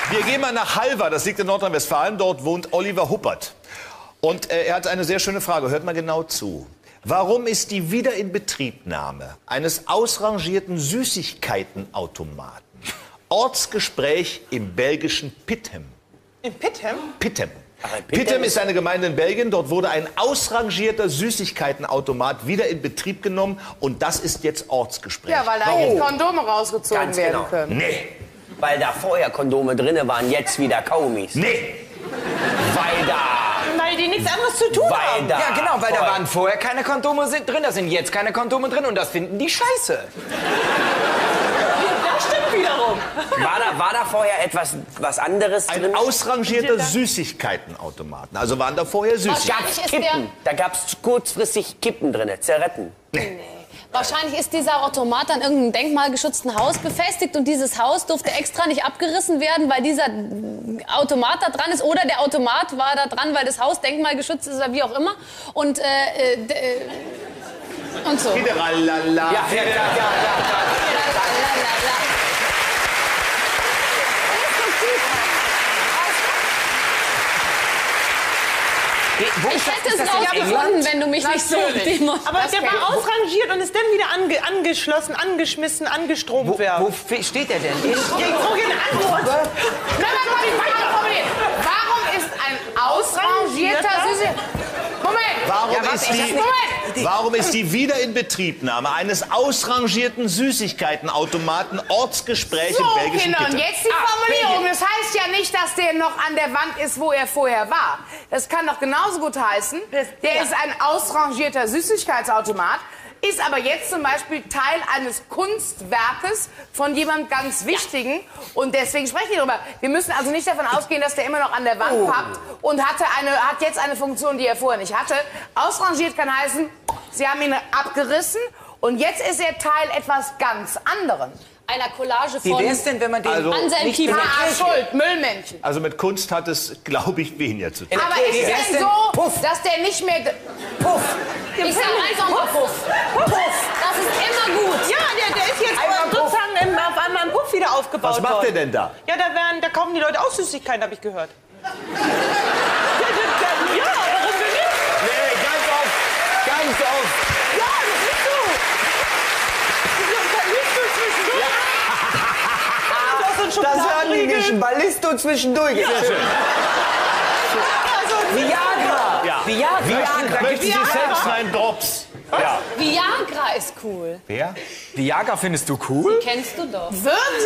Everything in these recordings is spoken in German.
Wir gehen mal nach Halver, das liegt in Nordrhein-Westfalen. Dort wohnt Oliver Huppert. Und er hat eine sehr schöne Frage. Hört mal genau zu. Warum ist die Wiederinbetriebnahme eines ausrangierten Süßigkeitenautomaten Ortsgespräch im belgischen Pittem? In Pittem? Pittem. Pittem ist eine Gemeinde in Belgien. Dort wurde ein ausrangierter Süßigkeitenautomat wieder in Betrieb genommen. Und das ist jetzt Ortsgespräch. Ja, weil da jetzt Kondome rausgezogen werden können. Nee. Weil da vorher Kondome drin waren, jetzt wieder Kaugummis. Nee. Weil die nichts anderes zu tun haben. Ja, genau, weil da waren vorher keine Kondome drin, da sind jetzt keine Kondome drin und das finden die scheiße. Das stimmt wiederum. War da vorher was anderes drin? Ein ausrangierter Süßigkeitenautomaten. Also waren da vorher Süßigkeiten. Da gab's kurzfristig Kippen drin, Zigaretten. Nee. Wahrscheinlich ist dieser Automat an irgendeinem denkmalgeschützten Haus befestigt und dieses Haus durfte extra nicht abgerissen werden, weil dieser Automat da dran ist. Oder der Automat war da dran, weil das Haus denkmalgeschützt ist oder wie auch immer. Und so. Ja. Ich hätte es rausgefunden, wenn du mich nicht so demonstrierst. Aber der war ausrangiert und ist dann wieder angeschlossen, angeschmissen, angestromt werden. Wo steht der denn? Warum ist ein ausrangierter Warum ist die Wiederinbetriebnahme eines ausrangierten Süßigkeitenautomaten Ortsgespräch im belgischen Kinder, und Pittem? jetzt die Formulierung. Das heißt ja nicht, dass der noch an der Wand ist, wo er vorher war. Das kann doch genauso gut heißen, der ist ein ausrangierter Süßigkeitsautomat, ist aber jetzt zum Beispiel Teil eines Kunstwerkes von jemandem ganz Wichtigen. Und deswegen sprechen wir darüber. Wir müssen also nicht davon ausgehen, dass der immer noch an der Wand pappt und hat jetzt eine Funktion, die er vorher nicht hatte. Ausrangiert kann heißen, Sie haben ihn abgerissen und jetzt ist er Teil etwas ganz anderem. Einer Collage Wie von wär's denn, wenn man den Anselm Kiefer. Schuld, Müllmännchen. Also mit Kunst hat es, glaube ich, weniger zu tun. Aber ist es denn so, dass der nicht mehr... Puff. Ich sag einfach mal Puff. Puff. Das ist immer gut. Ja, der ist jetzt sozusagen auf einmal im Puff wieder aufgebaut worden. Was macht der denn da? Ja, da kaufen die Leute auch Süßigkeiten, habe ich gehört. Ja, warum denn nicht? Nee, ganz oft. Ja, das ist so. Das war ein Ballisto zwischendurch. Sehr schön. Viagra. Ja. Viagra. Möchten Sie selbst einen Drops? Ja. Viagra ist cool. Wer? Viagra findest du cool? Kennst du doch. Würden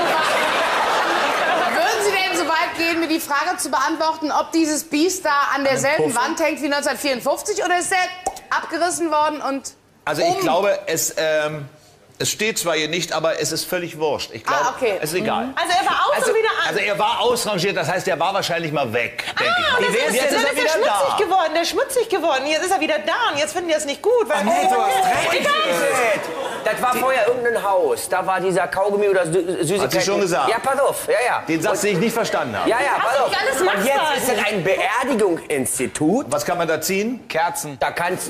Sie denn so weit gehen, mir die Frage zu beantworten, ob dieses Biest da an derselben Wand hängt wie 1954 oder ist der abgerissen worden und... Also ich glaube, es steht zwar hier nicht, aber es ist völlig wurscht. Ich glaube, es ist egal. Also er war aus und wieder an. Also er war ausrangiert, das heißt, er war wahrscheinlich mal weg, denke ich. Und jetzt ist er schmutzig geworden. Jetzt ist er wieder da und jetzt finden die das nicht gut. Weil Nee, du hast recht. Das war vorher irgendein Haus. Da war dieser Kaugummi oder Süßigkeiten. Hat sie schon gesagt? Ja, pass auf. Ja. Den Satz, den ich nicht verstanden habe. Ja, pass auf. nicht alles Und machbar. jetzt ist es ein Beerdigungsinstitut. Was kann man da ziehen? Kerzen. Da kannst...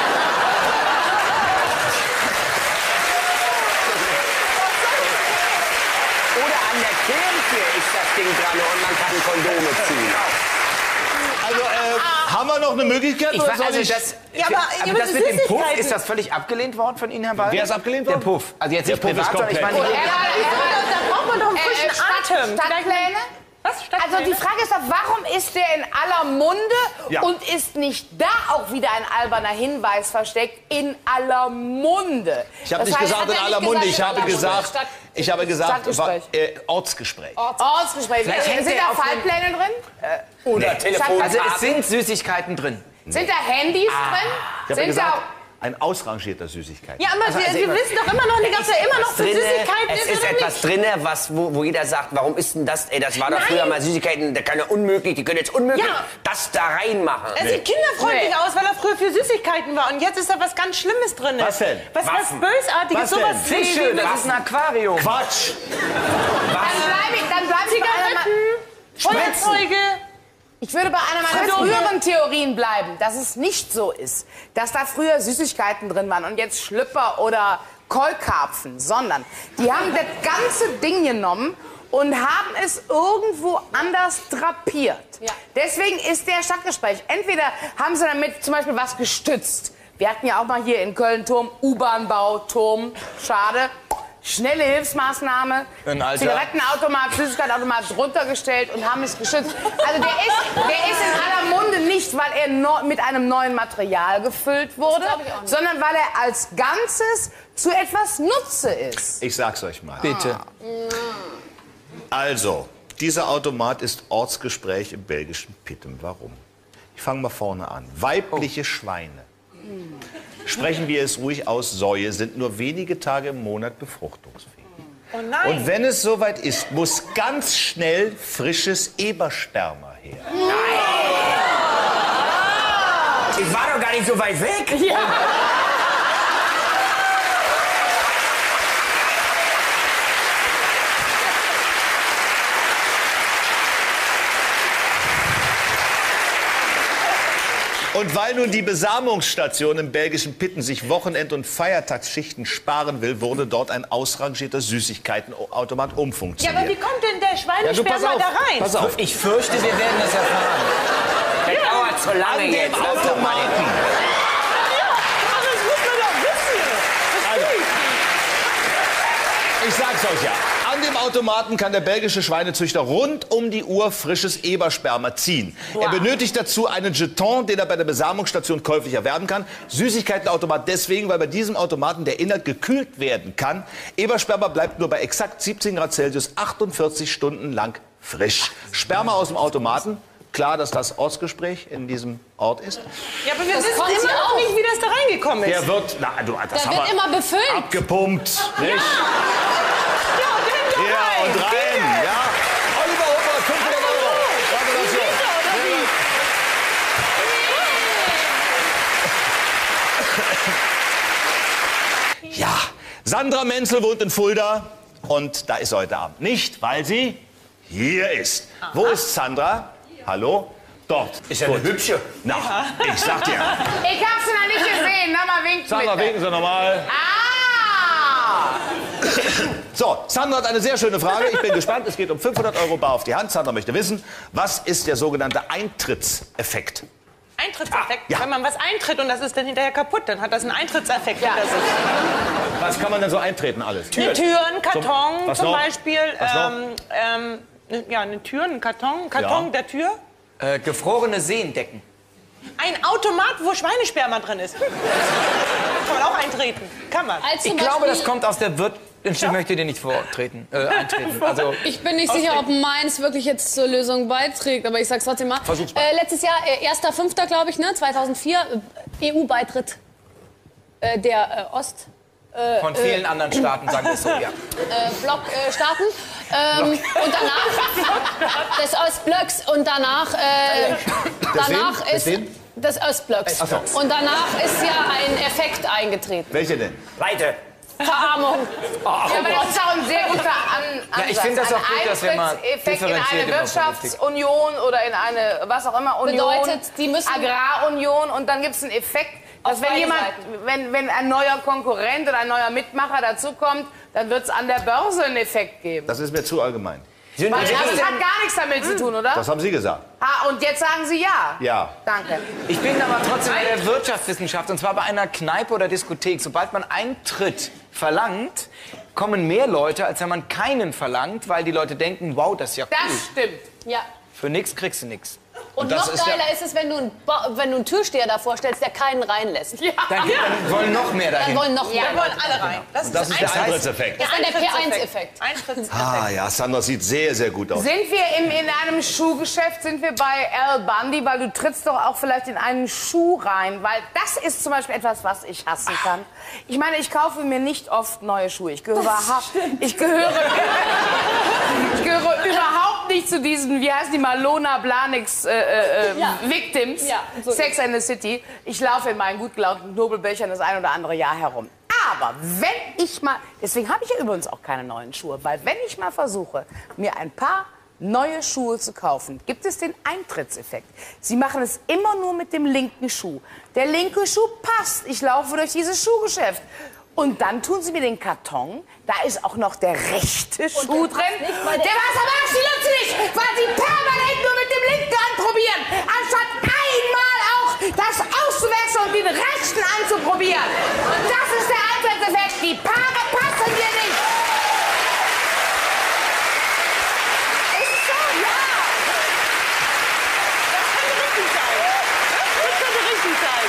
ist das Ding dran und man kann Kondome ziehen. Also, haben wir noch eine Möglichkeit? Oder soll ich aber das mit dem Puff, ist das völlig abgelehnt worden von Ihnen, Herr Ball? Wer ist abgelehnt Der worden? Puff. Also jetzt Der nicht Puff ist privat, sondern ich komplett. meine... Da braucht man doch einen frischen Atem. Stadtpläne? Was? Stadtpläne? Also die Frage ist doch, warum ist der in aller Munde und ist nicht da auch wieder ein alberner Hinweis versteckt? In aller Munde. Ich habe nicht gesagt in aller Munde, ich habe gesagt Ortsgespräch. Ortsgespräch. Sind da Fallpläne drin? Oder Telefon. Also es sind Süßigkeiten drin. Sind da Handys drin? Ich habe gesagt, ein ausrangierter Süßigkeiten. Ja, aber wir wissen doch immer noch nicht, ob er immer noch für Süßigkeiten es ist ist oder etwas nicht. drin, wo jeder sagt, warum ist denn das? Ey, das war doch früher mal Süßigkeiten, der kann ja unmöglich, die können jetzt unmöglich das da reinmachen. Er sieht kinderfreundlich aus, weil er früher für Süßigkeiten war. Und jetzt ist da was ganz Schlimmes drin. Was denn? Was Bösartiges, Was denn? sowas Fische, das ist ein Aquarium. Quatsch! Dann bleibe ich bei einer... Feuerzeuge. Ich würde bei einer meiner früheren Theorien bleiben, dass es nicht so ist, dass da früher Süßigkeiten drin waren und jetzt Schlüpper oder Keukarpfen, sondern die haben das ganze Ding genommen und haben es irgendwo anders drapiert. Ja. Deswegen ist der Stadtgespräch. Entweder haben sie damit zum Beispiel was gestützt. Wir hatten ja auch mal hier in Köln Turm, U-Bahn-Bau, Turm, schade. Schnelle Hilfsmaßnahme, Zigarettenautomat, Süßigkeitenautomat runtergestellt und haben es geschützt. Also der ist in aller Munde nicht, weil er mit einem neuen Material gefüllt wurde, sondern weil er als Ganzes zu etwas Nutze ist. Ich sag's euch mal. Bitte. Also, dieser Automat ist Ortsgespräch im belgischen Pitten. Warum? Ich fange mal vorne an. Weibliche Schweine. Sprechen wir es ruhig aus, Säue sind nur wenige Tage im Monat befruchtungsfähig. Oh nein. Und wenn es soweit ist, muss ganz schnell frisches Ebersperma her. Ich war doch gar nicht so weit weg. Ja. Und weil nun die Besamungsstation im belgischen Pitten sich Wochenend- und Feiertagsschichten sparen will, wurde dort ein ausrangierter Süßigkeitenautomat umfunktioniert. Ja, aber wie kommt denn der pass Schweinesperma auf, da rein? pass auf. Ich fürchte, wir werden das erfahren. Das dauert zu lange jetzt. Lass doch mal den- Aber das muss man doch wissen. Ich sag's euch ja. An dem Automaten kann der belgische Schweinezüchter rund um die Uhr frisches Ebersperma ziehen. Er benötigt dazu einen Jeton, den er bei der Besamungsstation käuflich erwerben kann. Süßigkeitenautomat deswegen, weil bei diesem Automaten der Inhalt gekühlt werden kann. Ebersperma bleibt nur bei exakt 17 Grad Celsius 48 Stunden lang frisch. Sperma aus dem Automaten. Klar, dass das Ortsgespräch in diesem Ort ist. Ja, aber wir Das wissen kommt immer hier noch auch. nicht, wie das da reingekommen ist. Der wird, na, du, das Der haben wird wir immer befüllt. abgepumpt, nicht? Ja, Ja, und rein, ja. Oliver Huppert, 500 Euro. Gratulation. Sehr gut. Ja, Sandra Menzel wohnt in Fulda und da ist sie heute Abend nicht, weil sie hier ist. Wo ist Sandra? Hallo? Dort. Ist ja eine hübsche. Na, ich sag dir. Ich hab sie noch nicht gesehen. Na, mal winken Sandra, bitte. winken Sie nochmal. Ah! So, Sandra hat eine sehr schöne Frage. Ich bin gespannt. Es geht um 500 Euro bar auf die Hand. Sandra möchte wissen, was ist der sogenannte Eintrittseffekt? Eintrittseffekt. Ja. Wenn man was eintritt und das ist dann hinterher kaputt, dann hat das einen Eintrittseffekt hinter sich. Was kann man denn so eintreten alles? Türen, Karton Was zum noch? Beispiel. Was noch? Ja, eine Tür, ein Karton Ja. der Tür. Gefrorene Seendecken. Ein Automat, wo Schweinesperma drin ist. Kann man auch eintreten. Kann man. Als zum Ich glaube, das Beispiel- kommt aus der Wirt... Ich möchte dir nicht eintreten. Also, Ich bin nicht sicher, ob meins wirklich jetzt zur Lösung beiträgt, aber ich sag's trotzdem mal. Versuch's mal. Letztes Jahr, 1.5., glaube ich, ne, 2004, EU-Beitritt der von vielen anderen Staaten, sagen wir es so, ja. Blockstaaten. Und danach des Ostblocks und danach ist Deswegen? des Ostblocks. Ach so. Und danach ist ja ein Effekt eingetreten. Welche denn? Weite. Verarmung. Ja, aber das ist auch ein sehr guter Ansatz. ich finde das auch gut, dass wir mal Eintrittseffekt in differenziert eine in der Wirtschaftsunion oder in eine, was auch immer, Union, Bedeutet, die müssen- Agrarunion und dann gibt es einen Effekt, dass Auf wenn beide jemand, Seiten. wenn ein neuer Konkurrent oder ein neuer Mitmacher dazukommt, dann wird es an der Börse einen Effekt geben. Das ist mir zu allgemein. Weil das hat gar nichts damit zu tun, oder? Das haben Sie gesagt. Ah, und jetzt sagen Sie ja. Ja. Danke. Ich bin aber trotzdem in der Wirtschaftswissenschaft, und zwar bei einer Kneipe oder Diskothek. Sobald man Eintritt verlangt, kommen mehr Leute, als wenn man keinen verlangt, weil die Leute denken, wow, das ist ja cool. Das stimmt. Ja. Für nix kriegst du nix. Und das noch ist geiler ist es, wenn du einen Türsteher davor stellst, der keinen reinlässt. Ja. Dann wollen noch mehr Dann dahin. wollen noch mehr. Da wollen alle rein. Das ist, Das ist der Eintrittseffekt. Das ist dann der P1-Effekt. Eintrittseffekt. Ah ja, Sandra sieht sehr, sehr gut aus. Sind wir in einem Schuhgeschäft, sind wir bei Al Bundy, weil du trittst doch auch vielleicht in einen Schuh rein, weil das ist zum Beispiel etwas, was ich hassen kann. Ich meine, ich kaufe mir nicht oft neue Schuhe. Ich gehöre überhaupt nicht zu diesen, wie heißen die, Malona Blanix Victims, Ja, so Sex and the City. Ich laufe in meinen gut gelaunten Knobelbechern das ein oder andere Jahr herum. Aber wenn ich mal, deswegen habe ich ja übrigens auch keine neuen Schuhe, weil wenn ich mal versuche, mir ein paar neue Schuhe zu kaufen, gibt es den Eintrittseffekt. Sie machen es immer nur mit dem linken Schuh. Der linke Schuh passt. Ich laufe durch dieses Schuhgeschäft. Und dann tun sie mir den Karton, da ist auch noch der rechte Schuh drin. nicht, weil Der Wassermarsch, die nutzen nicht, weil sie permanent nur mit dem linken anprobieren, anstatt einmal auch das auszuwechseln und den rechten anzuprobieren. Und das ist der Eintrittseffekt. Die Paare passen dir nicht. Ist so, ja. Das könnte richtig sein. Das könnte richtig sein.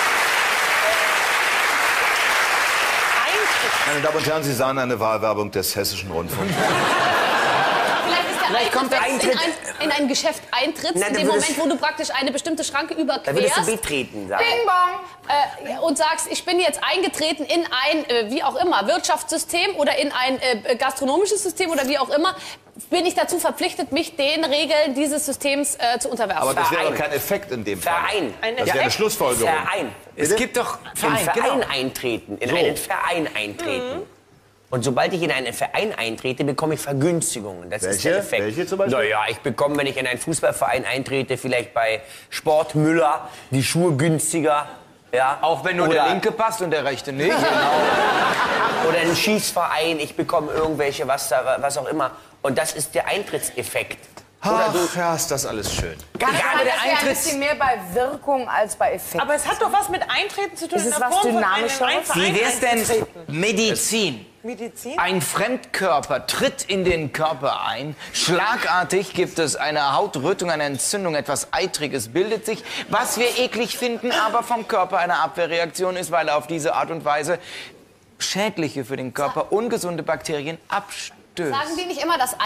Meine Damen und Herren, Sie sahen eine Wahlwerbung des Hessischen Rundfunks. Vielleicht ist der Vielleicht kommt der Eintritt, Eintritt- in ein Geschäft eintrittst, Nein, in dann dem würdest- Moment, wo du praktisch eine bestimmte Schranke Da würdest du überquerst betreten, sagen. Bing bong. und sagst, ich bin jetzt eingetreten in ein, wie auch immer, Wirtschaftssystem oder in ein gastronomisches System oder wie auch immer, bin ich dazu verpflichtet, mich den Regeln dieses Systems zu unterwerfen. Aber das wäre Verein. doch kein Effekt in dem Fall. Verein. Das wäre eine Schlussfolgerung. Verein. Es gibt doch In Verein, einen Verein genau. eintreten. In So. einen Verein eintreten. Und sobald ich in einen Verein eintrete, bekomme ich Vergünstigungen. Das ist der Welche? Effekt. Welche zum Beispiel? Naja, ich bekomme, wenn ich in einen Fußballverein eintrete, vielleicht bei Sport Müller die Schuhe günstiger. Ja. Auch wenn nur der linke passt und der rechte nicht. Oder ein Schießverein, ich bekomme irgendwelche, was auch immer. Und das ist der Eintrittseffekt. Ach, ja, ist das alles schön. Ganz Egal, ehrlich, der das wäre ein Eintritts- bisschen mehr bei Wirkung als bei Effekt. Aber es hat doch was mit Eintreten zu tun. Ist es in der was Form von Dynamischeres? einem Verein Wie wär's denn einzutreten. Medizin? Medizin? Ein Fremdkörper tritt in den Körper ein. Schlagartig gibt es eine Hautrötung, eine Entzündung, etwas Eitriges bildet sich, was wir eklig finden, aber vom Körper eine Abwehrreaktion ist, weil er auf diese Art und Weise schädliche für den Körper, ungesunde Bakterien abstößt. Sagen die nicht immer das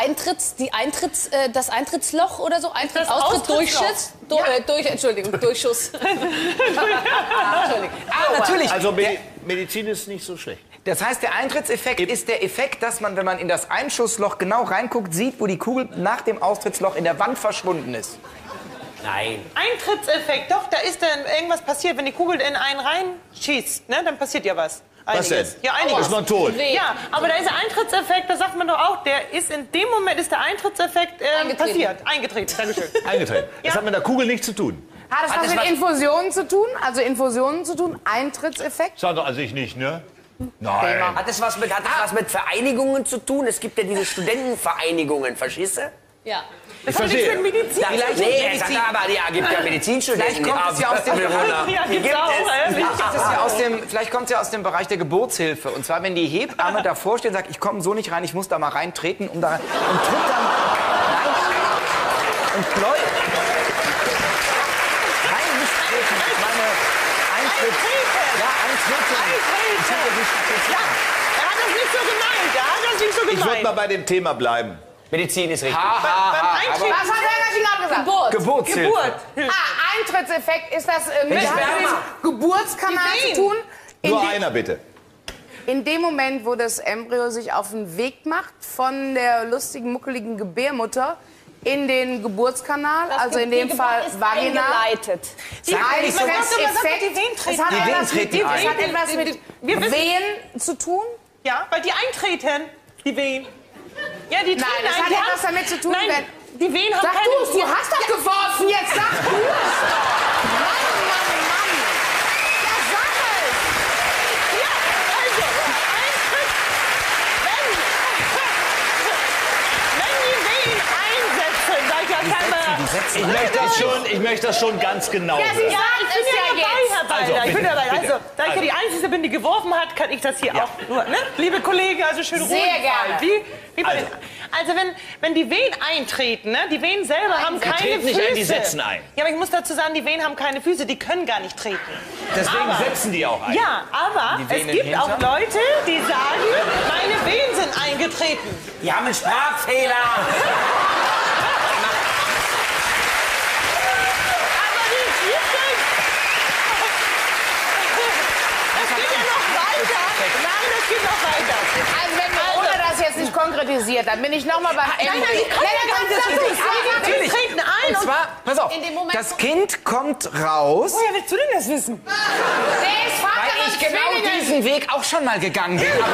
das Eintrittsloch oder so? das Austritt, Durchschuss? Durchschuss. Entschuldigung. Ah, natürlich. Also Medizin ist nicht so schlecht. Das heißt, der Eintrittseffekt ist der Effekt, dass man, wenn man in das Einschussloch genau reinguckt, sieht, wo die Kugel nach dem Austrittsloch in der Wand verschwunden ist. Nein. Eintrittseffekt, doch, da ist dann irgendwas passiert. Wenn die Kugel in einen reinschießt, ne, dann passiert ja was. Was denn? Ja, einiges. Ist man tot? Ja, aber da ist der Eintrittseffekt, da sagt man doch auch, der ist in dem Moment ist der Eintrittseffekt passiert. Eingetreten, Dankeschön. Eingetreten. Das Ja. hat mit der Kugel nichts zu tun. Hat es was mit Infusionen zu tun? Also Infusionen zu tun? Eintrittseffekt? Sag doch also ich nicht, ne? Nein. Hat das was mit Vereinigungen zu tun? Es gibt ja diese Studentenvereinigungen, verstehst du? Ja. Ich verstehe. Mit Medizin. Vielleicht nee, es hat aber ja, gibt ja Medizinstudenten. Vielleicht kommt es ja aus dem Ja, gibt's auch. Vielleicht kommt es ja aus dem Bereich der Geburtshilfe. Und zwar, wenn die Hebamme davor steht und sagt, ich komme so nicht rein, ich muss da mal reintreten, und tritt dann rein und läuft. Rein nicht treten, ich meine Eintritt. Ja, Eintritt. Ja, er hat das nicht so gemeint. Er hat das nicht so Ich würde gemeint. mal bei dem Thema bleiben. Medizin ist richtig. Beim Eintreten. Was hat Herr genau gesagt? Geburt. Geburtshilfe. Geburt. Eintrittseffekt, ist das mit Sperma. dem Geburtskanal Mit zu tun? Nur einer bitte. In dem Moment, wo das Embryo sich auf den Weg macht von der lustigen, muckeligen Gebärmutter in den Geburtskanal, also in dem Fall Vagina. Eingeleitet. Eintrittseffekt. Es hat Venen etwas mit, treten es ein. hat etwas mit Wir wissen- Wehen zu tun. Ja, weil die eintreten, die Wehen. Ja, die Nein, treten das ein. hat Die etwas haben- damit zu tun, Nein, die Wehen haben Sag keine... du es, du hast doch geworfen, jetzt sag du es doch. Mann, Mann, Mann. Ja, sag es. Ja, also, Eintritt, wenn die Wehen einsetzen, sag ich ja keiner... Ich möchte das schon ganz genau Ja, sie hören. Ja, ich bin Es ja ja dabei, jetzt. Herr Balder. Also, Ich bin bitte, dabei. bitte. Also, da ich ja die Einzige bin, die geworfen hat, kann ich das hier auch nur, ne? Liebe Kollegen, also schön Sehr ruhig gerne. sein. Wie bei also wenn die Wehen eintreten, ne? Die Wehen selber haben keine treten nicht Füße. ein, die setzen ein. Ja, aber ich muss dazu sagen, die Wehen haben keine Füße, die können gar nicht treten. Deswegen setzen die auch ein. Ja, aber Die es Venen gibt hinter? auch Leute, die sagen, meine Wehen sind eingetreten. Die haben einen Sprachfehler. Aber die gibt es. Es geht ja noch weiter. Nein, es geht noch weiter. Also wenn Verona das jetzt nicht konkretisiert, dann bin ich nochmal beim Nein, die können ja gar nicht Embryo. Die treten ein Und zwar, pass auf, In dem Moment, das Kind kommt raus, Woher willst du denn das wissen? Der ist Vater weil von ich genau Zwillingen. diesen Weg auch schon mal gegangen bin. Aber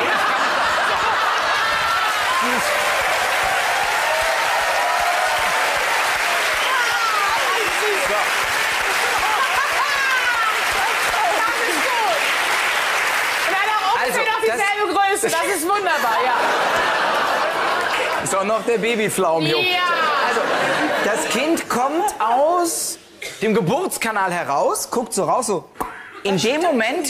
Und dann auch Also, ungefähr noch dieselbe Das ist wunderbar, ja. Ist auch noch der Babyflaum hier. Ja. Also, das Kind kommt aus dem Geburtskanal heraus, guckt so raus, so. In dem Moment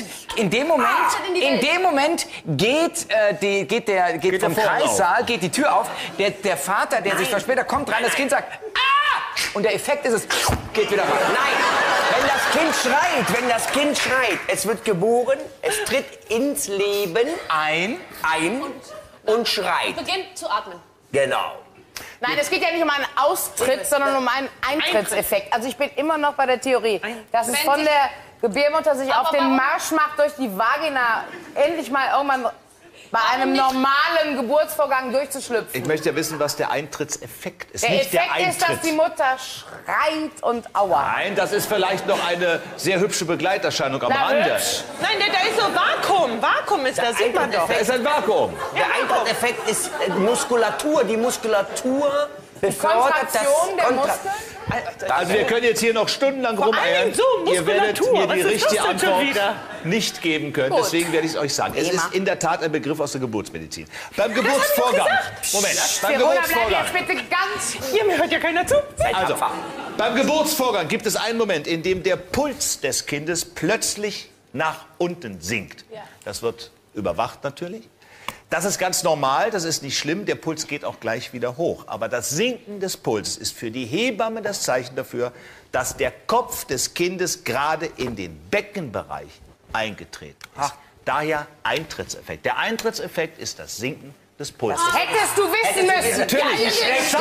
geht vom Kreissaal, geht die Tür auf. Der Vater, der sich verspätet, kommt rein, das Kind sagt, ah! Und der Effekt ist es, geht wieder rein. Nein, wenn das Kind schreit, es wird geboren, es tritt ins Leben ein und schreit. Beginnt zu atmen. Genau. Nein, es geht ja nicht um einen Austritt, sondern um einen Eintrittseffekt. Also ich bin immer noch bei der Theorie, dass es von der Gebärmutter sich auf den Marsch macht durch die Vagina, endlich mal irgendwann bei einem normalen Geburtsvorgang durchzuschlüpfen. Ich möchte ja wissen, was der Eintrittseffekt ist. Der nicht der Effekt Eintritt. ist, dass die Mutter schreit und aua. Nein, das ist vielleicht noch eine sehr hübsche Begleiterscheinung am Rande. Nein, da ist so Vakuum. Vakuum ist das, sieht man doch. Da ist ein Vakuum. Der Eintrittseffekt ist Muskulatur. Die Muskulatur befördert das Kontraktion der Muskeln? Also wir können jetzt hier noch stundenlang rumeiern. so Ihr werdet mir Muskulatur. die Was ist richtige das denn schon Antwort wieder? nicht geben können. Gut. Deswegen werde ich es euch sagen. Es ist in der Tat ein Begriff aus der Geburtsmedizin. Beim Geburtsvorgang. Moment. Beim Verona, bleib Geburtsvorgang. jetzt bitte ganz... Hier, mir hört ja keiner zu. Also, beim Geburtsvorgang gibt es einen Moment, in dem der Puls des Kindes plötzlich nach unten sinkt. Das wird überwacht natürlich. Das ist ganz normal, das ist nicht schlimm, der Puls geht auch gleich wieder hoch. Aber das Sinken des Pulses ist für die Hebamme das Zeichen dafür, dass der Kopf des Kindes gerade in den Beckenbereich eingetreten ist. Daher Eintrittseffekt. Der Eintrittseffekt ist das Sinken des Pulses. Hättest du wissen müssen. Natürlich.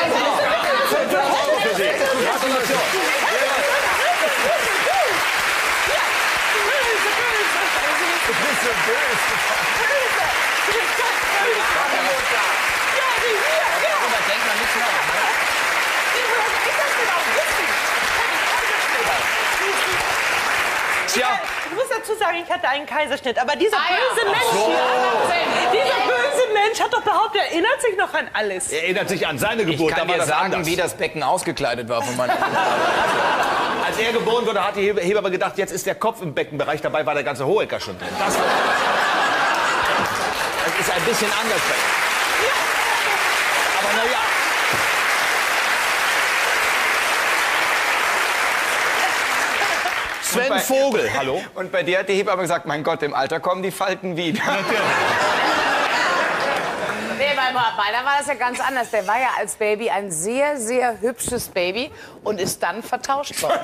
Gratulation. Tja. Ich muss dazu sagen, ich hatte einen Kaiserschnitt. Aber dieser böse Mensch hat doch behauptet, er erinnert sich noch an alles. Er erinnert sich an seine Geburt. Ich kann da war dir das sagen, anders. wie das Becken ausgekleidet war von meiner Als er geboren wurde, hat die Hebamme gedacht, jetzt ist der Kopf im Beckenbereich. Dabei war der ganze Hohecker schon drin. Das ist ein bisschen anders. Aber naja. Sven Vogel, hallo. Und bei dir hat die Hebamme gesagt, mein Gott, im Alter kommen die Falten wieder. Nee, bei Balder war das ja ganz anders. Der war ja als Baby ein sehr, sehr hübsches Baby und ist dann vertauscht worden.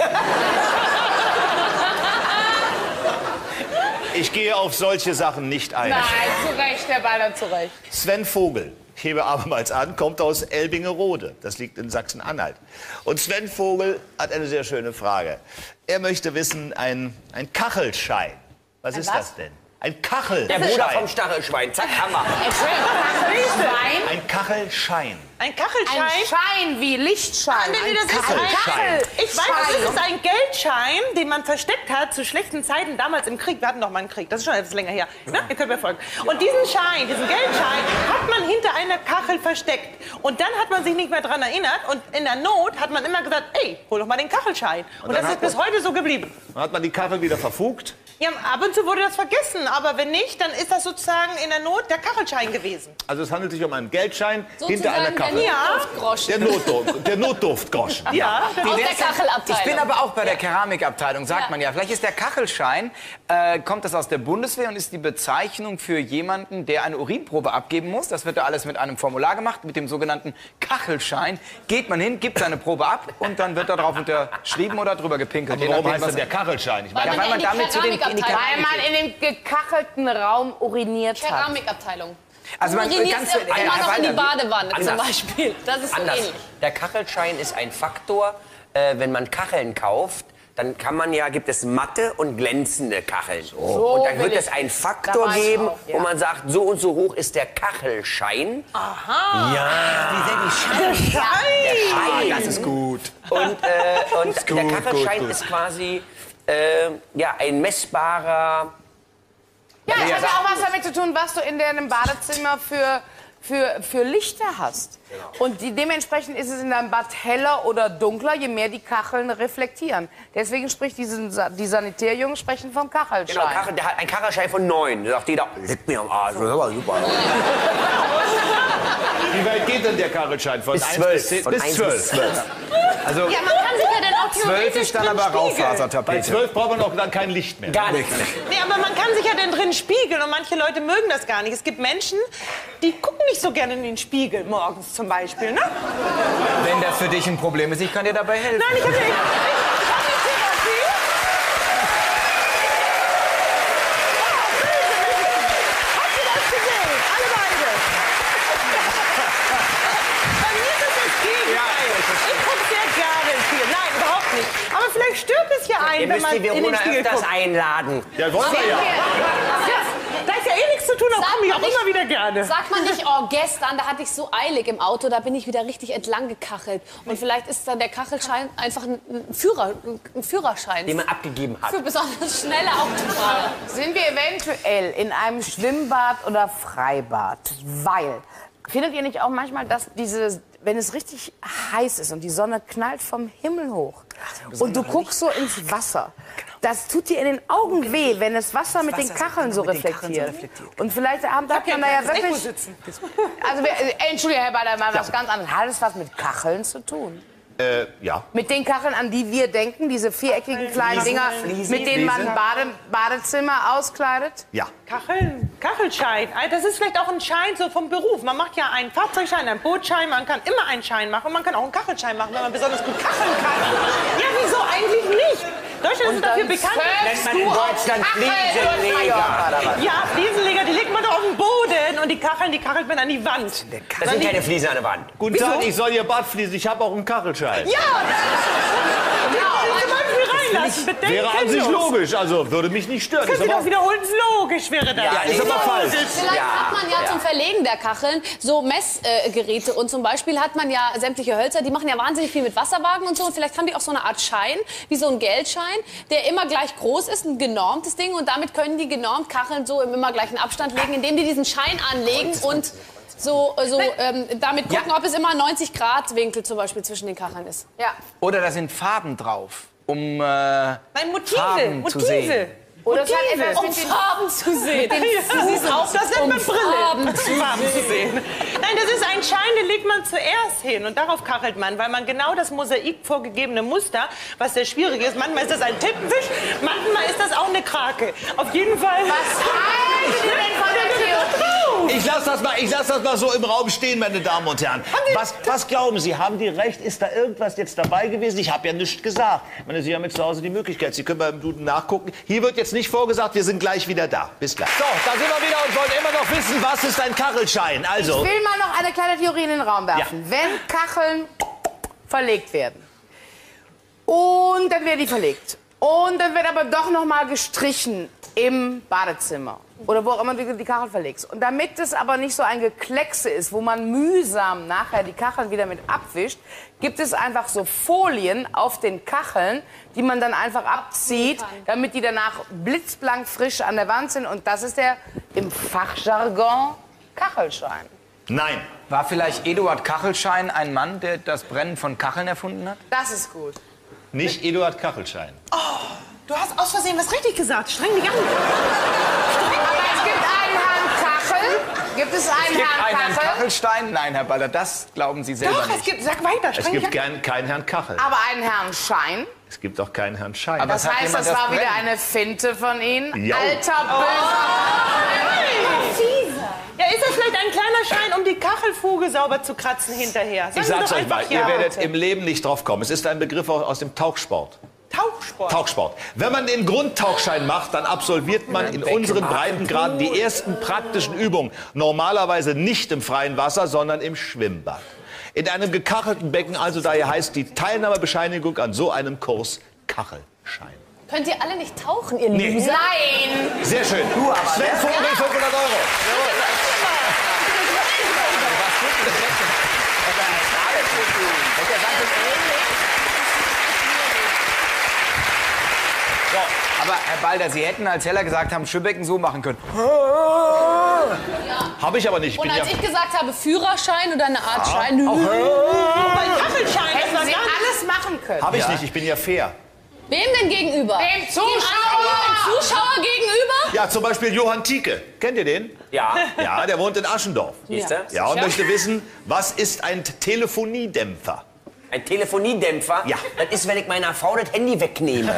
Ich gehe auf solche Sachen nicht ein. Nein, zu Recht, Herr Balder, zu Recht. Sven Vogel, ich hebe abermals an, kommt aus Elbingerode. Das liegt in Sachsen-Anhalt. Und Sven Vogel hat eine sehr schöne Frage. Er möchte wissen, ein Kachelschein. Was ist das denn? Ein Kachelschein. Der Bruder vom Stachelschwein. Zack, Hammer. Schwein? Ein Kachelschein. Ein Kachelschein? Ein Schein wie Lichtschein. Nee, das ist Kachelschein. Ich weiß, das ist ein Geldschein, den man versteckt hat zu schlechten Zeiten damals im Krieg. Wir hatten doch mal einen Krieg, das ist schon etwas länger her. Na, ihr könnt mir folgen. Und diesen Schein, diesen Geldschein, hat man hinter einer Kachel versteckt. Und dann hat man sich nicht mehr daran erinnert. Und in der Not hat man immer gesagt, ey, hol doch mal den Kachelschein. Und das ist bis heute so geblieben. Dann hat man die Kachel wieder verfugt. Ja, ab und zu wurde das vergessen. Aber wenn nicht, dann ist das sozusagen in der Not der Kachelschein gewesen. Also es handelt sich um einen Geldschein hinter einer Kachel. Der Notdurftgroschen. Ja, Aus der Kachelabteilung. Ich bin aber auch bei der Keramikabteilung, sagt man ja. Vielleicht ist der Kachelschein, kommt das aus der Bundeswehr und ist die Bezeichnung für jemanden, der eine Urinprobe abgeben muss. Das wird ja alles mit einem Formular gemacht, mit dem sogenannten Kachelschein. Geht man hin, gibt seine Probe ab und dann wird darauf unterschrieben oder drüber gepinkelt. Aber warum heißt denn der Kachelschein? Ich meine, weil man damit zu den Weil man in dem gekachelten Raum uriniert hat. Keramikabteilung. Also man Urinierst ganz immer noch in die Badewanne zum Anders. Beispiel. Das ist so Anders. ähnlich. Der Kachelschein ist ein Faktor, wenn man Kacheln kauft, dann kann man ja, gibt es matte und glänzende Kacheln. Und dann wird es einen Faktor Da war ich geben, auch, ja. wo man sagt, so und so hoch ist der Kachelschein. Aha. Ja. Der Schein. Das ist gut. Und der Kachelschein gut. ist quasi ja, ein messbarer... Ja, das hat ja auch was damit zu tun, was du in deinem Badezimmer für für Lichter hast. Und dementsprechend ist es in deinem Bad heller oder dunkler, je mehr die Kacheln reflektieren. Deswegen spricht die Sanitärjungen sprechen vom Kachelschein. Genau, der hat einen Kachelschein von 9. Da sagt jeder, leck mir am Arsch. Das war super. Wie weit geht denn der Kachelschein? Von 1 bis 10? Von 1 bis 12. Also Ja, man kann sich ja dann auch 12 ist dann aber Bei Raufasertapete. 12 braucht man auch dann kein Licht mehr. Gar nichts. Nee, aber man kann sich ja dann drin spiegeln und manche Leute mögen das gar nicht. Es gibt Menschen, die gucken nicht so gerne in den Spiegel morgens zum Beispiel, ne? Wenn das für dich ein Problem ist, ich kann dir dabei helfen. Nein, ich habe eine Therapie. Habt ihr das gesehen? Alle beide. Bei mir ist das Gegenteil. Ich gucke sehr gerne ins Spiegel. Nein, überhaupt nicht. Aber vielleicht stört es ja einen, Ihr wenn müsst man die in den Verona Spiegel öfters guckt. einladen. Ja, wollen wir ja. Da ist ja eh nichts zu tun, da Sag komme ich mal auch immer wieder gerne. Sagt man nicht, oh, gestern, da hatte ich so eilig im Auto, da bin ich wieder richtig entlang gekachelt. Und vielleicht ist dann der Kachelschein einfach ein Führerschein. Den man abgegeben hat. Für besonders schnelle Autofahrer. Sind wir eventuell in einem Schwimmbad oder Freibad? Weil, findet ihr nicht auch manchmal, dass wenn es richtig heiß ist und die Sonne knallt vom Himmel hoch und du guckst so ins Wasser, das tut dir in den Augen weh, wenn das Wasser mit den Kacheln so reflektiert. Und vielleicht hat man da ja wirklich... Also, Entschuldigung, Herr Bader, mal was ganz anderes. Hat es was mit Kacheln zu tun? Ja. Mit den Kacheln, an die wir denken, diese viereckigen kleinen Dinger, mit denen man Badezimmer auskleidet? Ja. Kachelschein. Das ist vielleicht auch ein Schein so vom Beruf. Man macht ja einen Fahrzeugschein, einen Bootschein, man kann immer einen Schein machen. Und man kann auch einen Kachelschein machen, wenn man besonders gut kacheln kann. Ja, wieso eigentlich nicht? Deutschland ist dafür bekannt. Nennt man in Deutschland Fliesenleger. Ja, Fliesenleger, die legt man doch auf den Boden und die kachelt man an die Wand. Das sind keine Fliesen an der Wand. Guten Tag, ich soll Ihr Bad fließen. Ich habe auch einen Kachelschein. Ja! Zum Beispiel reinlassen. Bedenken Wäre an sich logisch, also würde mich nicht stören. Können Ist Sie aber, doch wiederholen, logisch wäre das. ja, ist aber falsch. Vielleicht hat man ja zum Verlegen der Kacheln so Messgeräte. Und zum Beispiel hat man ja sämtliche Hölzer, die machen ja wahnsinnig viel mit Wasserwagen und so. Und vielleicht haben die auch so eine Art Schein, wie so ein Geldschein, der immer gleich groß ist, ein genormtes Ding. Und damit können die genormt Kacheln so im immer gleichen Abstand legen, indem die diesen Schein anlegen und damit gucken, ob es immer 90 Grad Winkel zum Beispiel zwischen den Kacheln ist. Ja. Oder da sind Farben drauf, um Nein, Motive. Farben zu sehen. Oder es hat etwas Um Farben zu sehen. Das ist auch, das nennt man Brille. Farben zu sehen. Nein, das ist ein Schein, den legt man zuerst hin und darauf kachelt man, weil man genau das Mosaik vorgegebene Muster, was sehr schwierig ist, manchmal ist das ein Tintenfisch, manchmal ist das auch eine Krake. Auf jeden Fall. Was halten Sie denn von der Theorie? Ich lasse das mal so im Raum stehen, meine Damen und Herren. Was glauben Sie? Haben die recht? Ist da irgendwas jetzt dabei gewesen? Ich habe ja nichts gesagt. Ich meine, Sie haben jetzt zu Hause die Möglichkeit. Sie können beim Duden nachgucken. Hier wird jetzt nicht vorgesagt. Wir sind gleich wieder da. Bis gleich. So, da sind wir wieder und wollen immer noch wissen, was ist ein Kachelschein? Also, Ich will mal noch eine kleine Theorie in den Raum werfen. Ja. Wenn Kacheln verlegt werden und dann werden die verlegt und dann wird aber doch noch mal gestrichen im Badezimmer oder wo auch immer du die Kachel verlegst. Und damit es aber nicht so ein Gekleckse ist, wo man mühsam nachher die Kacheln wieder mit abwischt, gibt es einfach so Folien auf den Kacheln, die man dann einfach abzieht, damit die danach blitzblank frisch an der Wand sind. Und das ist der im Fachjargon Kachelschein. nein. War vielleicht Eduard Kachelschein ein Mann, der das Brennen von Kacheln erfunden hat? Das ist gut. Nicht Eduard Kachelschein. Du hast aus Versehen was richtig gesagt. Streng dich an. Es gibt einen Herrn Kachel. Gibt es einen Herrn Einen Kachel? Kachelstein? Nein, Herr Baller, das glauben Sie selber Doch, nicht. es gibt, sag weiter, Es streng gibt dich an. keinen Herrn Kachel. Aber einen Herrn Schein. Es gibt auch keinen Herrn Schein. Aber Das hat heißt, jemand das war Brennen? wieder eine Finte von Ihnen. Ja. Alter Ja, ist das vielleicht ein kleiner Schein, um die Kachelfuge sauber zu kratzen hinterher? Sagen Ich Sie sag's doch euch mal, einfach ihr ja, werdet bitte. im Leben nicht drauf kommen. Es ist ein Begriff aus dem Tauchsport. Tauchsport. Tauchsport. Wenn man den Grundtauchschein macht, dann absolviert man in unseren Breitengraden die ersten praktischen Übungen. Normalerweise nicht im freien Wasser, sondern im Schwimmbad. In einem gekachelten Becken, also daher heißt die Teilnahmebescheinigung an so einem Kurs Kachelschein. Könnt ihr alle nicht tauchen, ihr Nee. Loser? Nein. Sehr schön. Sven Vogel, 500 Euro. So, Aber Herr Balder, Sie hätten, als Heller gesagt haben, Schübecken so machen können. Habe ich aber nicht. Ich Und bin als ja, ich gesagt habe, Führerschein oder eine Art Schein, Bei Kachelschein, das Hätten war Sie ganz... alles machen können. habe ich nicht. Ich bin ja fair. wem denn gegenüber? Dem Zuschauer! Dem Zuschauer gegenüber? Ja, zum Beispiel Johann Tieke. Kennt ihr den? Ja. Ja, der wohnt in Aschendorf. Siehst du? Ja, und möchte wissen, was ist ein Telefoniedämpfer? Ein Telefoniedämpfer? Ja. Das ist, wenn ich meiner Frau das Handy wegnehme.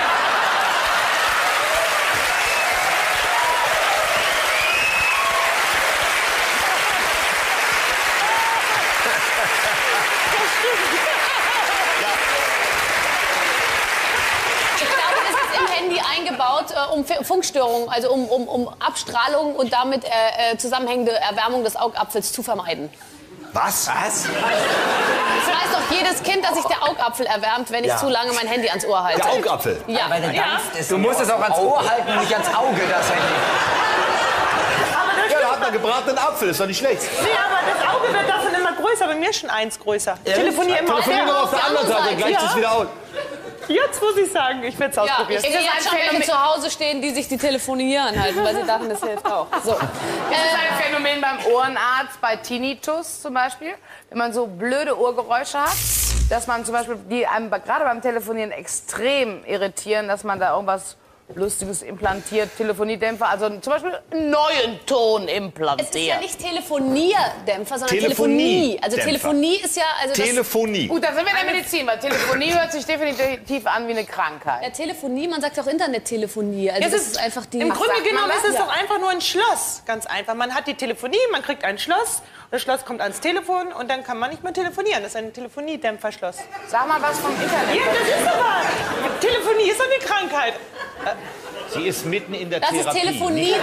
Ich glaube, es ist im Handy eingebaut, um Funkstörungen, also um Abstrahlung und damit zusammenhängende Erwärmung des Augapfels zu vermeiden. Was? Was? Das weiß doch jedes Kind, dass sich der Augapfel erwärmt, wenn ich zu lange mein Handy ans Ohr halte. Der Augapfel. Ja. Weil der dampft es Du musst es auch ans Ohr halten und nicht ans Auge, das Handy. Ja, da hat man gebratenen Apfel. Ist doch nicht schlecht. Nee, aber das Auge wird davon immer größer. Bei mir ist schon eins größer. Ich telefoniere immer Telefonieren wir auf der anderen Seite. Gleicht es wieder aus. Jetzt muss ich sagen, ich werde es Ja, ich ausprobieren. sehe Ist das jetzt ein schon welche Phänomen? zu Hause stehen, die sich die telefonieren halten, weil sie dachten, das hilft auch. So. Das ist ein Phänomen beim Ohrenarzt, bei Tinnitus zum Beispiel. Wenn man so blöde Ohrgeräusche hat, dass man zum Beispiel, die einem gerade beim Telefonieren extrem irritieren, dass man da irgendwas Lustiges implantiert, Telefoniedämpfer, also zum Beispiel einen neuen Ton implantiert. Es ist ja nicht Telefonierdämpfer, sondern Telefonie- Telefonie. Also Dämpfer. Telefonie ist ja... Also das, Telefonie. Gut, da sind wir in der Medizin, weil Telefonie hört sich definitiv an wie eine Krankheit. ja, Telefonie, man sagt auch Internettelefonie. Also Ja, das ist einfach die... Im Grunde sagt man genommen das? ist es Ja. doch einfach nur ein Schloss. Ganz einfach. Man hat die Telefonie, man kriegt ein Schloss. Und das Schloss kommt ans Telefon und dann kann man nicht mehr telefonieren. Das ist ein Telefoniedämpferschloss. Sag mal was vom Internet. Ja, das ist aber... Telefonie ist doch eine Krankheit. Sie ist mitten in der Das ist Therapie. Telefonie. Mir geht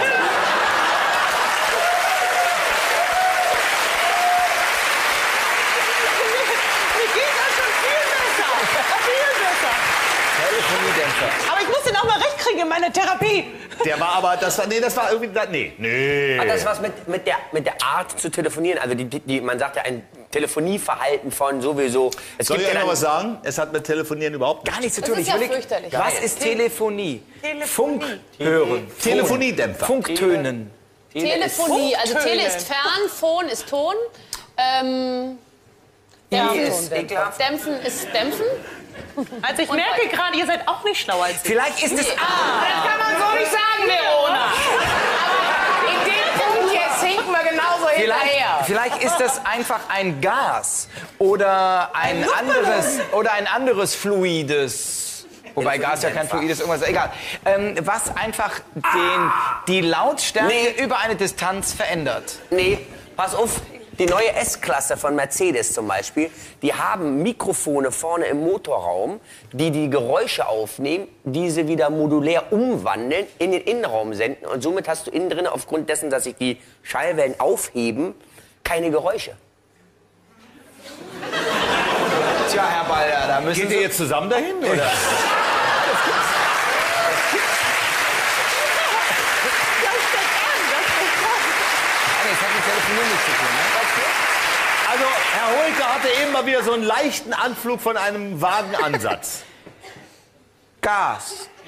das schon viel besser. Viel besser. Telefoniedämpfer. Aber ich muss den auch mal recht kriegen in meiner Therapie. Der war aber, das war irgendwie, nee. Hat das was mit der Art zu telefonieren? Also man sagt ja ein Telefonieverhalten von sowieso. Es Soll ich gibt euch ja noch was dann, sagen? Es hat mit Telefonieren überhaupt Gar nichts zu Das tun. ist ja fürchterlich. Was ist Telefonie? Telefonie. Funk hören. Telefoniedämpfer. Funktönen. Telefonie. Also Tele Funktönen. ist fern, Phon ist Ton. Die ist ekelhaft. Dämpfen ist Dämpfen. Also ich merke gerade, ihr seid auch nicht schlauer als ich. Vielleicht ist es... Das kann man so nicht sagen, Leona. Aber in dem Punkt jetzt hinken wir genauso hinterher. Vielleicht ist das einfach ein Gas oder ein anderes Fluides. Wobei Gas ja kein Fluid ist, irgendwas, egal. Was einfach die Lautstärke über eine Distanz verändert. Nee, pass auf. Die neue S-Klasse von Mercedes zum Beispiel, die haben Mikrofone vorne im Motorraum, die Geräusche aufnehmen, diese wieder modulär umwandeln, in den Innenraum senden. Und somit hast du innen drin, aufgrund dessen, dass sich die Schallwellen aufheben, keine Geräusche. Tja, Herr Balder, da müssen Geht Sie... ihr jetzt zusammen dahin, oder? Das hat mit Telefonieren nichts zu tun, ne? Also, Herr Hohlke hatte eben mal wieder so einen leichten Anflug von einem Wagenansatz. Gas.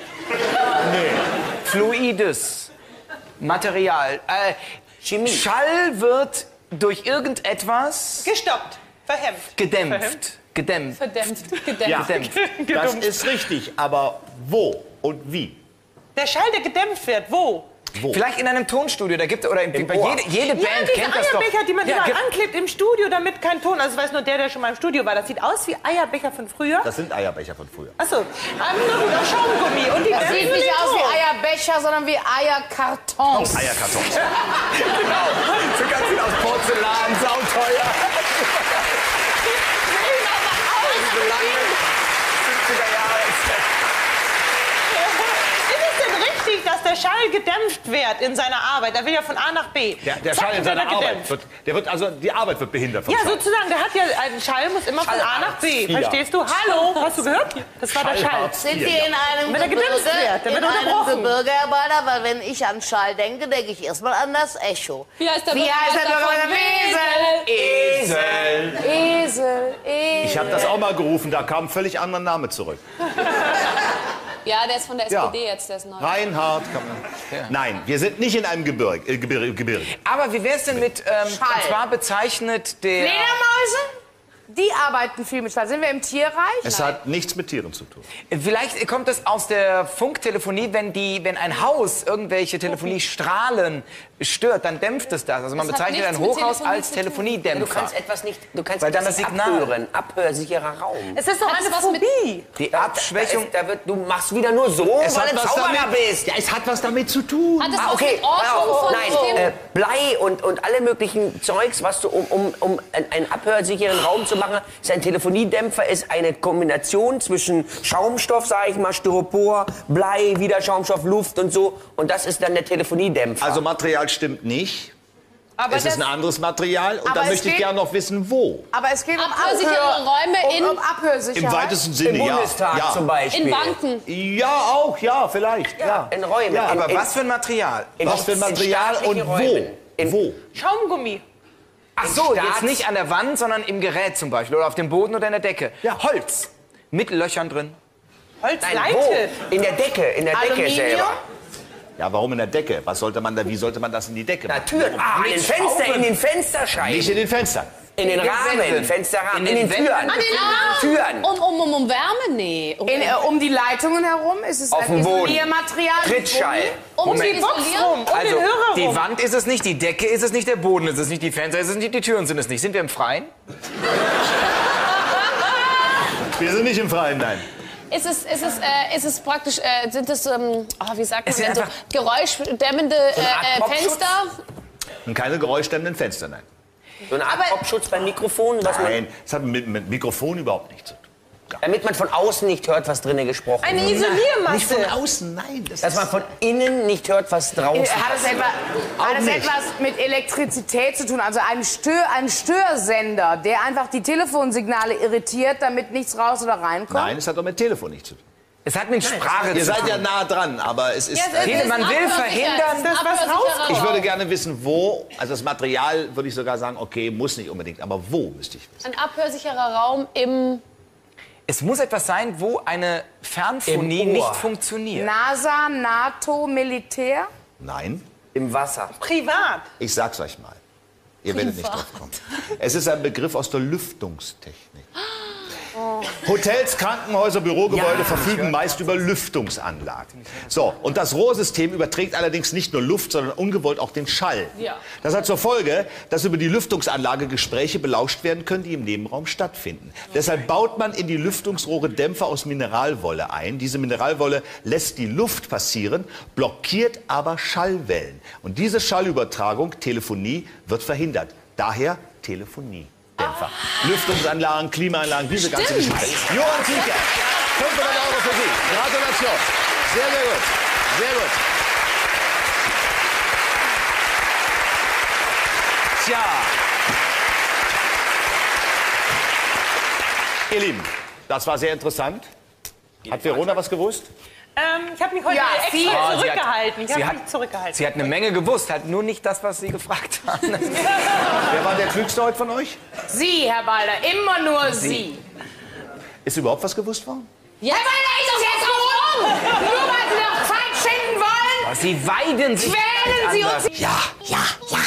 Fluides. Material. Chemie. Schall wird durch irgendetwas Gestoppt. Verhemmt. gedämpft. Gedämpft. Verdämpft. Gedämpft. Ja, Gedämpft. das ist richtig. Aber wo und wie? Der Schall, der gedämpft wird. Wo? Vielleicht in einem Tonstudio, da gibt oder bei Ohr. jede Band Ja, diese kennt das doch. Eierbecher, die man Ja, überall gibt- anklebt im Studio, damit kein Ton. Also, das weiß nur der schon mal im Studio war. Das sieht aus wie Eierbecher von früher. Das sind Eierbecher von früher. Achso, na gut, auch Schaumgummi. Und die Das sieht dämpfen nicht den aus wie Ton. Eierbecher, sondern wie Eierkartons. Eierkartons. So ganz viel aus Porzellan, sauteuer. So lange 70er Jahre. Ist es denn richtig, dass der Schall gedämpft wird in seiner Arbeit? Er will ja von A nach B. Der Zack, Schall in wird seiner er Arbeit gedämpft. die Arbeit wird behindert vom Ja, Schall. sozusagen. Der hat ja, ein Schall muss immer von A nach B. Ja. Verstehst du? Hallo, hast du gehört? Das war der Schall. Schallhartz Sind IV, wir in einem Wenn er gedämpft wird, dann in wird er einem unterbrochen. Gebirge, Herr Balder? Weil wenn ich an Schall denke, denke ich erstmal an das Echo. Wie heißt der Wie heißt der Bürgermeister Bürgermeister von Esel. Esel, Esel. Ich habe das auch mal gerufen, da kam ein völlig anderer Name zurück. Ja, der ist von der SPD jetzt, der ist neu. Reinhard kann man. Nein, wir sind nicht in einem Gebirge. Aber wie wäre es denn mit, und zwar bezeichnet der... Fledermäuse? Die arbeiten viel mit Schall. Sind wir im Tierreich? Es hat nichts mit Tieren zu tun. Vielleicht kommt es aus der Funktelefonie, wenn ein Haus irgendwelche Telefoniestrahlen stört, dann dämpft es das. Also man Das hat bezeichnet ein nichts mit Hochhaus Telefonie als zu tun. Telefoniedämpfer. Du kannst etwas nicht, du kannst Weil dann etwas das Signal- abhören, abhörsicherer Raum. Es ist doch Hat eine es was mit- Phobie. Die Abschwächung... Du machst wieder nur so, weil du Zauberer bist. Ja, es hat was damit zu tun. Hat es Ah, was okay. mit Ordnung von Nein, Blei und alle möglichen Zeugs, was du, um einen abhörsicheren Raum zu machen, ist ein Telefoniedämpfer, ist eine Kombination zwischen Schaumstoff, sag ich mal, Styropor, Blei, wieder Schaumstoff, Luft und so. Und das ist dann der Telefoniedämpfer. Also Material stimmt nicht. Aber Es ist ein anderes Material und Aber dann es möchte ich geht- gerne noch wissen, wo. Aber es geht um Abhörsichere Räume in- um Abhörsicherheit. Im weitesten im Sinne, ja. Bundestag zum Beispiel. in Banken. Ja, auch, ja, vielleicht. Ja. In Räumen. Ja, Aber in, was für ein Material? Was für ein Material und staatlichen wo? Räumen. Wo? Schaumgummi. Ach so, Staats- jetzt nicht an der Wand, sondern im Gerät zum Beispiel oder auf dem Boden oder in der Decke. Ja. Holz mit Löchern drin. Nein, wo? Holzleite. In der Decke Aluminium? selber. Ja, warum in der Decke? Was sollte man da, wie sollte man das in die Decke machen? Türen. Ah, in den Fenster, in den Fensterscheiben. Nicht in den Fenstern. In den Rahmen, Wänden. Fensterrahmen, In in den den Türen. Türen. Um Wärme? Nee. Um die Leitungen herum ist es Auf ein dem Boden. Isoliermaterial. Trittschall. Um Die Box rum. Um Also, den Hörer die rum. Wand ist es nicht, die Decke ist es nicht, der Boden ist es nicht, die Fenster ist es nicht, die Türen sind es nicht. Sind wir im Freien? Wir sind nicht im Freien, nein. Ist es praktisch, sind es, wie sagt man Es sind denn so, einfach- geräuschdämmende Art Popschutz? Fenster? Und keine geräuschdämmenden Fenster, nein. So eine Art Popschutz beim Mikrofon, was man, Nein, es hat mit Mikrofon überhaupt nichts zu tun. damit man von außen nicht hört, was drinnen gesprochen Eine wird. Nicht von Isoliermasse. außen, nein. Das Dass ist man von innen nicht hört, was draußen Hat es passiert. etwas mit Elektrizität zu tun? Also ein Störsender, der einfach die Telefonsignale irritiert, damit nichts raus oder reinkommt? nein, es hat doch mit Telefon nichts zu tun. Es hat mit Sprache Ihr zu seid tun. ja nah dran, aber es ist... Man will verhindern, dass was rauskommt. Ich würde gerne wissen, wo, also das Material würde ich sogar sagen, okay, muss nicht unbedingt, aber wo müsste ich wissen. Ein abhörsicherer Raum im... es muss etwas sein, wo eine Fernphonie Im Ohr. nicht funktioniert. NASA, NATO, Militär? Nein, Im Wasser. Privat. ich sag's euch mal. Ihr werdet nicht drauf kommen. Es ist ein Begriff aus der Lüftungstechnik. Hotels, Krankenhäuser, Bürogebäude verfügen meist über Lüftungsanlagen. So, und das Rohrsystem überträgt allerdings nicht nur Luft, sondern ungewollt auch den Schall. Ja. Das hat zur Folge, dass über die Lüftungsanlage Gespräche belauscht werden können, die im Nebenraum stattfinden. Deshalb baut man in die Lüftungsrohre Dämpfer aus Mineralwolle ein. Diese Mineralwolle lässt die Luft passieren, blockiert aber Schallwellen. Und diese Schallübertragung, Telefonie, wird verhindert. Daher Telefonie. Dämpfer. Lüftungsanlagen, Klimaanlagen, diese ganze Stimmt. Geschichte. Johann Zieke, 500 € für Sie. Gratulation. Sehr, sehr gut. Sehr gut. Tja. Ihr Lieben, das war sehr interessant. Hat Verona was gewusst? Ich habe mich heute Ja, extra viel. zurückgehalten. Ich sie habe hat- mich zurückgehalten. Sie hat eine Menge gewusst, halt nur nicht das, was Sie gefragt haben. Wer war der Klügste heute von euch? Sie, Herr Balder, immer nur Sie. Ist überhaupt was gewusst worden? Ja, Herr Balder, ist das jetzt warum? Nur weil Sie noch Zeit schinden wollen? Sie weiden sich. Quälen Sie uns? anders. Ja,